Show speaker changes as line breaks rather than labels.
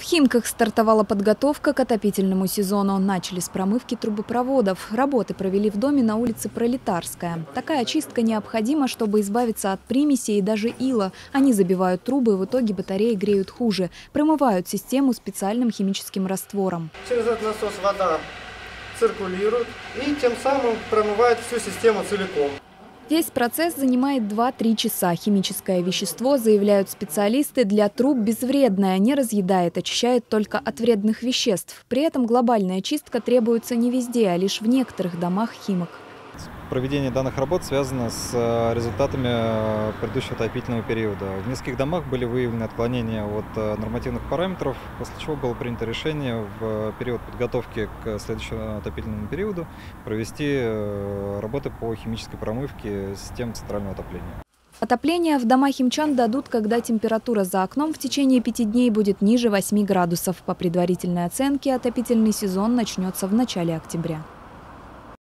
Химках стартовала подготовка к отопительному сезону. Начали с промывки трубопроводов. Работы провели в доме на улице Пролетарская. Такая очистка необходима, чтобы избавиться от примесей и даже ила. Они забивают трубы, и в итоге батареи греют хуже. Промывают систему специальным химическим раствором.
Через этот насос вода циркулирует и тем самым промывает всю систему целиком.
Весь процесс занимает 2-3 часа. Химическое вещество, заявляют специалисты, для труб безвредное, не разъедает, очищает только от вредных веществ. При этом глобальная чистка требуется не везде, а лишь в некоторых домах Химок.
Проведение данных работ связано с результатами предыдущего отопительного периода. В нескольких домах были выявлены отклонения от нормативных параметров, после чего было принято решение в период подготовки к следующему отопительному периоду провести работы по химической промывке систем центрального отопления.
Отопление в дома химчан дадут, когда температура за окном в течение 5 дней будет ниже 8 градусов. По предварительной оценке, отопительный сезон начнется в начале октября.